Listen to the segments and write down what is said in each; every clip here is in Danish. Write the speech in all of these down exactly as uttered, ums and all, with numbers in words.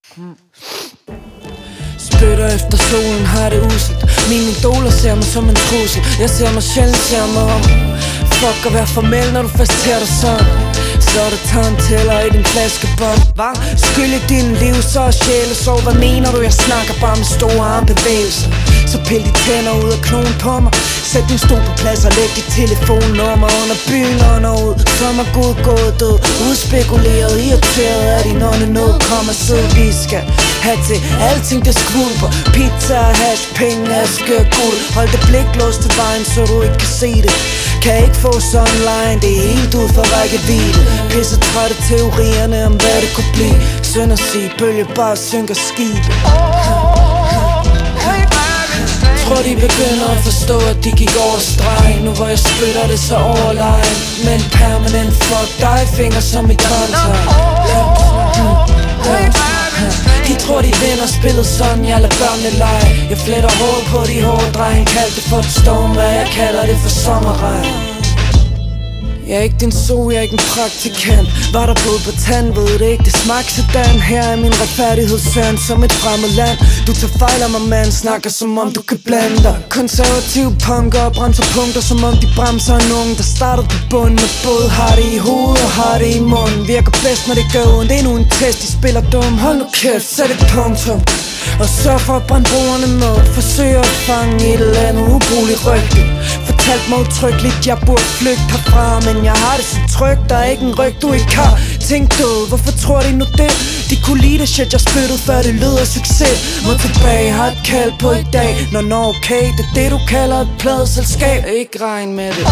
Spytter efter solen, har det uselt. Mine idoler ser mig som en trussel. Jeg ser mig sjældent, ser mig om. Fuck at være formel, når du først tager dig sådan. Så er der tandtæller i din flaskebånd. Skyld i din liv, så er sjæle. Så hvad mener du, jeg snakker bare med store armbevægelser. Så pil de tænder ud af knogen på mig. Sæt din stol på plads og læg dit telefonnummer under byen under ud. Som er god gået død. Udspekuleret, irriteret af din åndenød. Kom og sid, vi skal have til alting det skvulper. Pizza, hash, penge, aske og guld. Hold det blik låst til vejen, så du ikke kan se det. Kan ikke få sunline, det er helt ud for rækkevidde. Pisse trætte teorierne om hvad det kunne blive. Synd at sige, bølge bare synker skib. Tror de begynder at forstå, at de gik over stregen. Nu hvor jeg spytter det så overlegen. Men permanent fuck dig, finger som i kontra. De tror de vinder spillet sådan, jeg lader børnene lege. Jeg fletter hår på de hårde drenge. Kald det for et storm, hvad jeg kalder det for sommerregn. Jeg er ikke din so, jeg er ikke en praktikant. Var der både på tand, ved det ikke, det smagte sådan. Her er min retfærdighedssøn som et fremmed land. Du tager fejl af mig, mand, snakker som om du kan blande dig. Konservative punker og bremser punkter, som om de bremser en unge, der startede på bunden. Og både har det i hovedet og har det i munden. Virker bedst, når det gør ondt. Endnu en test, de spiller dum. Hold nu kæft, sæt et punktum. Og sørg for at brænde brugerne med. Forsøg at fange et eller andet ubrugeligt rygte. Fortalt mig utryggeligt, jeg burde flygte herfra. Men jeg har det så trygt, der er ikke en ryg du ikke har. Tænk død, hvorfor tror de nu det? De kunne lide det shit, jeg spyttede før det lød af succes. Må tilbage, har et kald på i dag. Nå, nå, okay, det er det du kalder et pladeselskab. Ikke regn med det.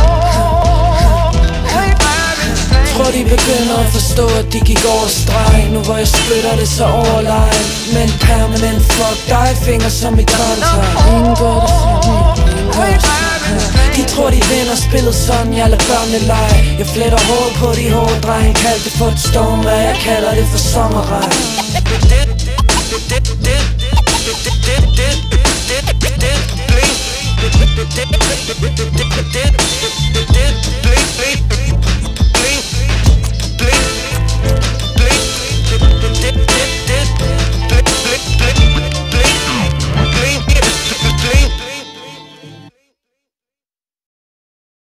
Tror de begynder at forstå, at de gik over stregen. Nu hvor jeg spytter det så overlegen. Men permanent fuck dig, finger som i kontra. Ingen gør det sådan. De tror de vinder spillet sådan, jeg lader børnene lege. Jeg fletter hår på de hårde drenge. Kald det for et storm, hvad jeg kalder det for sommerregn. Det